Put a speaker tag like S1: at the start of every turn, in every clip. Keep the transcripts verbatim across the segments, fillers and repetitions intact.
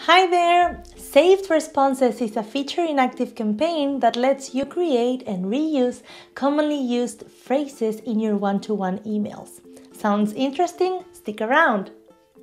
S1: Hi there! Saved responses is a feature in ActiveCampaign that lets you create and reuse commonly used phrases in your one-to-one emails. Sounds interesting? Stick around!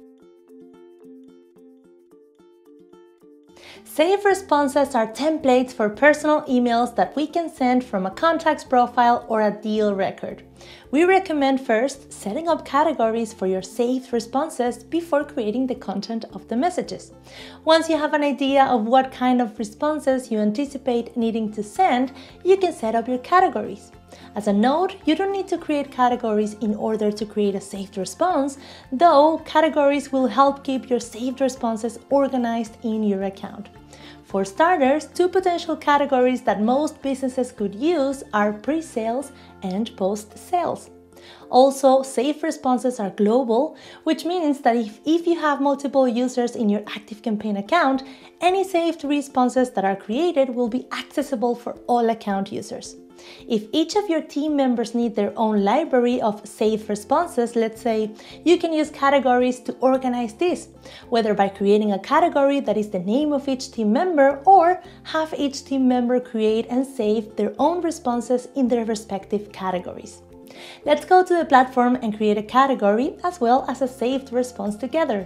S1: Saved responses are templates for personal emails that we can send from a contact's profile or a deal record. We recommend first setting up categories for your saved responses before creating the content of the messages. Once you have an idea of what kind of responses you anticipate needing to send, you can set up your categories. As a note, you don't need to create categories in order to create a saved response, though categories will help keep your saved responses organized in your account. For starters, two potential categories that most businesses could use are pre-sales and post-sales. Also, saved responses are global, which means that if, if you have multiple users in your ActiveCampaign account, any saved responses that are created will be accessible for all account users. If each of your team members need their own library of saved responses, let's say, you can use categories to organize this, whether by creating a category that is the name of each team member or have each team member create and save their own responses in their respective categories. Let's go to the platform and create a category as well as a saved response together.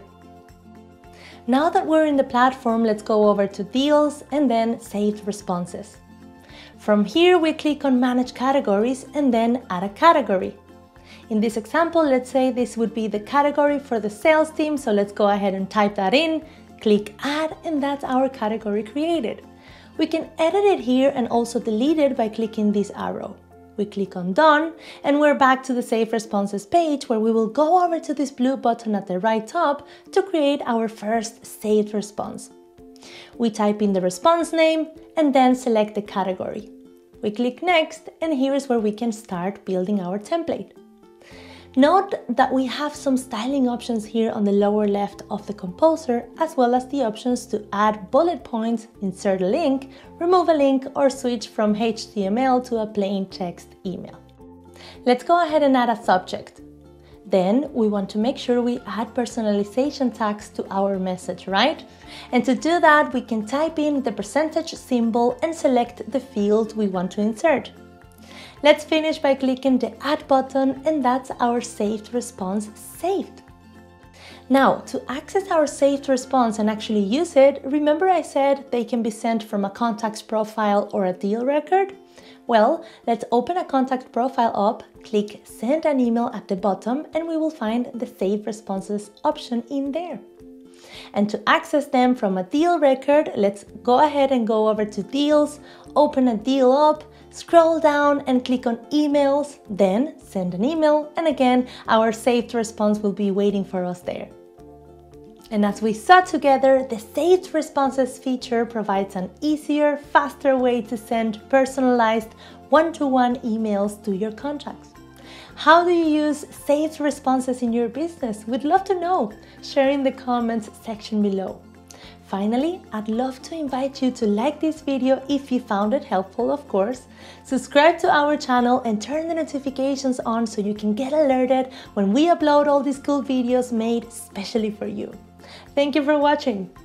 S1: Now that we're in the platform, let's go over to Deals and then Saved Responses. From here, we click on Manage Categories and then Add a Category. In this example, let's say this would be the category for the sales team, so let's go ahead and type that in, click Add, and that's our category created. We can edit it here and also delete it by clicking this arrow. We click on Done, and we're back to the Save Responses page where we will go over to this blue button at the right top to create our first saved response. We type in the response name and then select the category. We click Next, and here is where we can start building our template. Note that we have some styling options here on the lower left of the composer, as well as the options to add bullet points, insert a link, remove a link, or switch from H T M L to a plain text email. Let's go ahead and add a subject. Then we want to make sure we add personalization tags to our message, right? And to do that, we can type in the percentage symbol and select the field we want to insert. Let's finish by clicking the Add button, and that's our saved response saved. Now, to access our saved response and actually use it, remember I said they can be sent from a contact's profile or a deal record? Well, let's open a contact profile up, click Send an Email at the bottom, and we will find the Save Responses option in there. And to access them from a deal record, let's go ahead and go over to Deals, open a deal up, scroll down and click on Emails, then Send an Email, and again, our saved response will be waiting for us there. And as we saw together, the Saved Responses feature provides an easier, faster way to send personalized one-to-one emails to your contacts. How do you use saved responses in your business? We'd love to know. Share in the comments section below. Finally, I'd love to invite you to like this video if you found it helpful, of course. Subscribe to our channel and turn the notifications on so you can get alerted when we upload all these cool videos made especially for you. Thank you for watching.